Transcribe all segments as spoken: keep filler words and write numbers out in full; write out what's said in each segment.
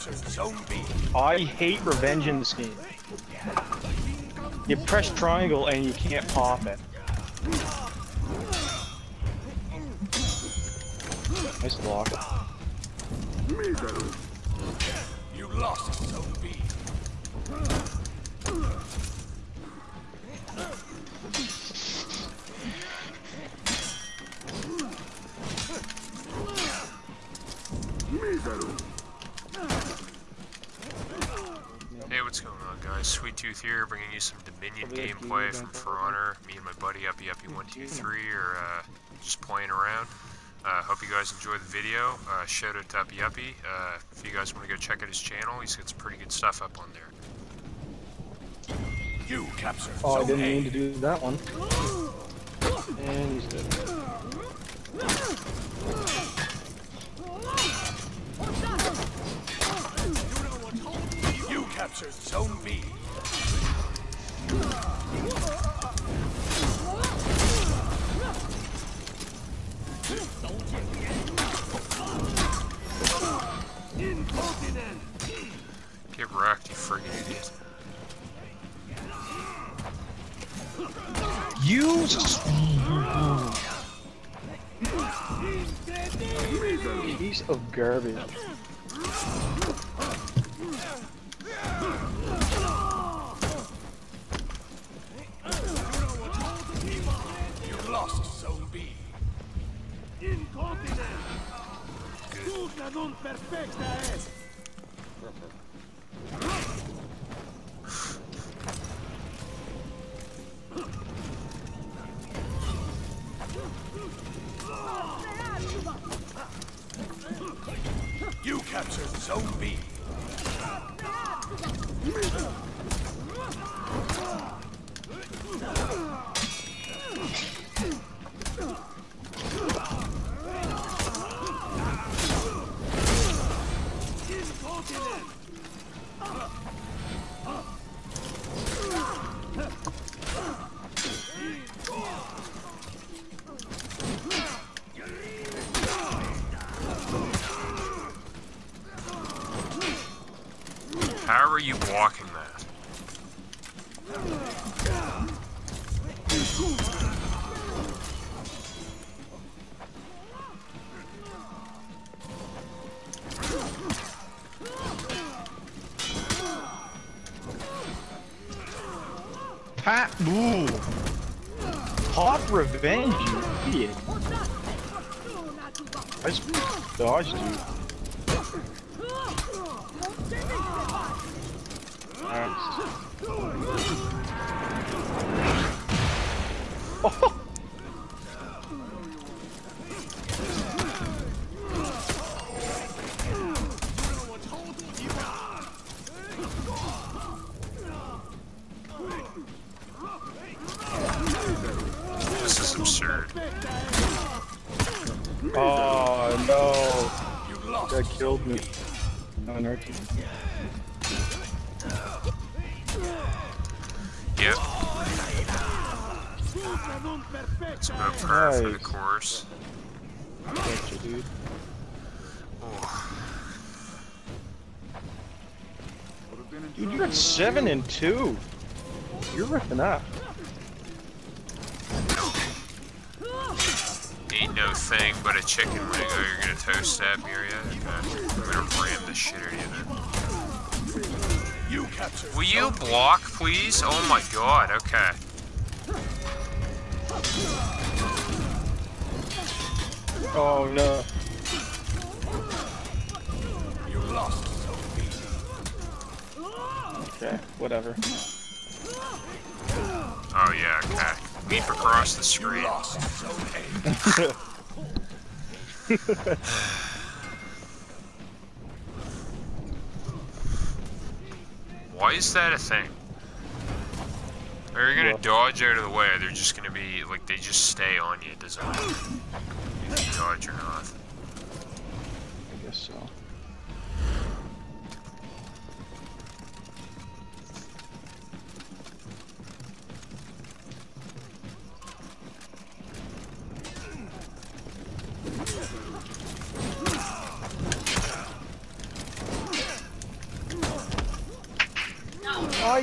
captured Zone B. I hate revenge in this game. You press triangle and you can't pop it. Nice block. You lost Zone B. Hey, what's going on, guys? Sweet Tooth here, bringing you some Dominion gameplay from For Honor. Me and my buddy Uppy Uppy one two three are uh, just playing around. Uh, hope you guys enjoy the video. Uh, shout out to Uppy Uppy. Uh, if you guys want to go check out his channel, he's got some pretty good stuff up on there. You captured Oh, I Zone didn't A. mean to do that one. And he's dead. You captured Zone B. Get wrecked, you friggin' idiot. You piece of garbage. You lost Zone B. You captured Zone B. How are you blocking that? Pat, ooh. Pop revenge, you idiot. I just dodged you. Alright. Oh. This is absurd. Oh no. You lost. That killed me. No, Narky. Yep. It's about par for the Nice. course. Gotcha, dude. Oh. Dude, you're at seven and two. You're ripping up. Ain't no thing but a chicken wing. Oh, you're gonna toast stab me, are you? Okay. I'm gonna ram the shit out of you then. You captured. Will you block, please? Oh my god, okay. Oh no. You lost Zone B. Okay, whatever. Oh yeah, okay. Leap across the You screen. lost Zone A. Why is that a thing? Are you gonna What? dodge out of the way? They're just gonna be like they just stay on you. It doesn't matter if you dodge or not. I guess so. I...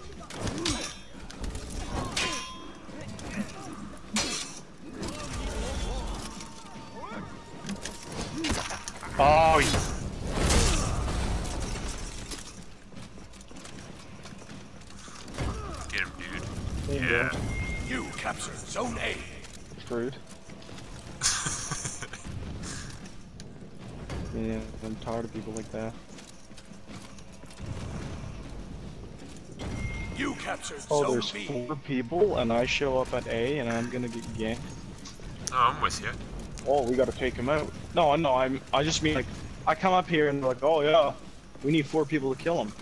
Oh, you... Get him, dude. There you Yeah. go. You captured Zone A. Screwed. Yeah, I'm tired of people like that. You captured Oh, Zone there's B. four people, and I show up at A, and I'm gonna get ganked. Oh, I'm with you. Oh, we gotta take him out. No, no, I'm. I just mean like, I come up here and they're like, oh yeah, we need four people to kill him.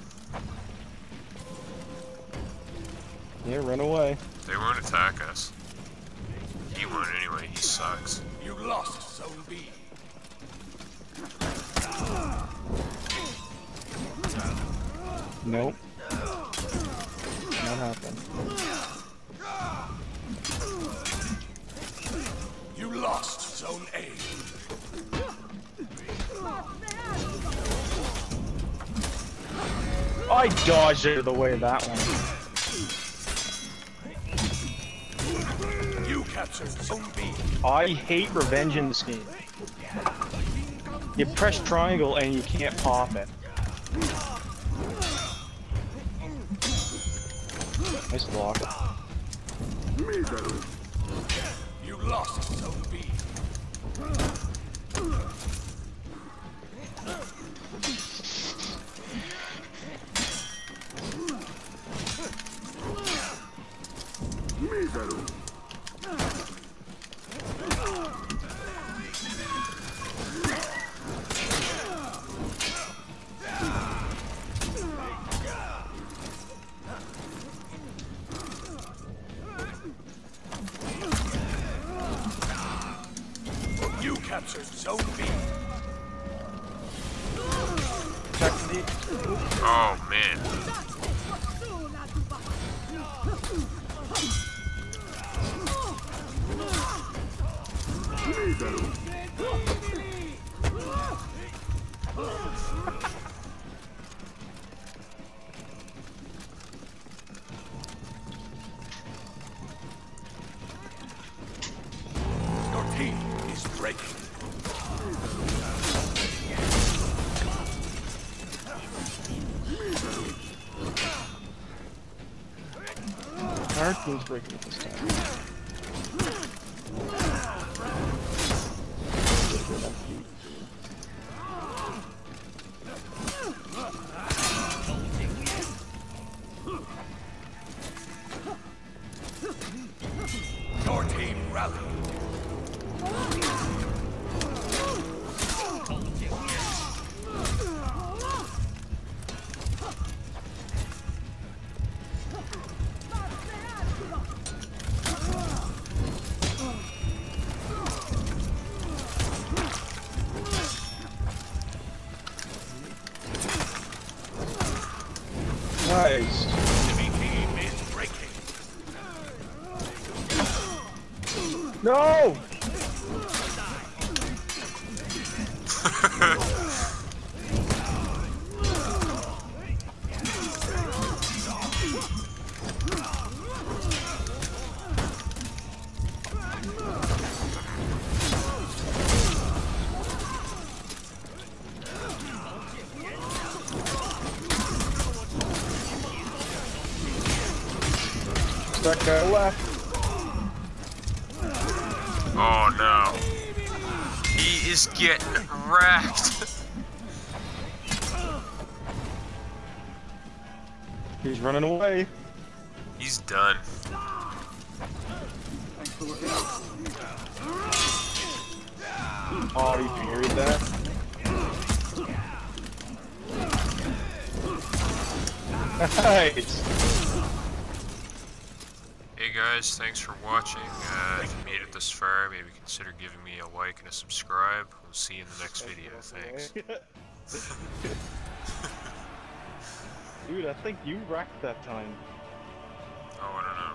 Yeah, run away. They won't attack us. He won't anyway. He sucks. You lost Zone B. Nope. Not happen. You lost Zone A. I dodged out of the way of that one. You captured Zone B. I hate revenge in this game. You press triangle and you can't pop it. Nice block. You lost Zone B. You captured Zone B. Check the... Oh man. Your team is breaking. Our team's breaking it this time. Your team rallied. Nice. Enemy team is breaking. No! Stuck guy left. Oh no. He is getting wrecked. He's running away. He's done. Oh, he parried that. Nice. Hey guys, thanks for watching. Uh, if you made it this far, maybe consider giving me a like and a subscribe. We'll see you in the next video. Thanks. Dude, I think you wrecked that time. Oh, I don't know.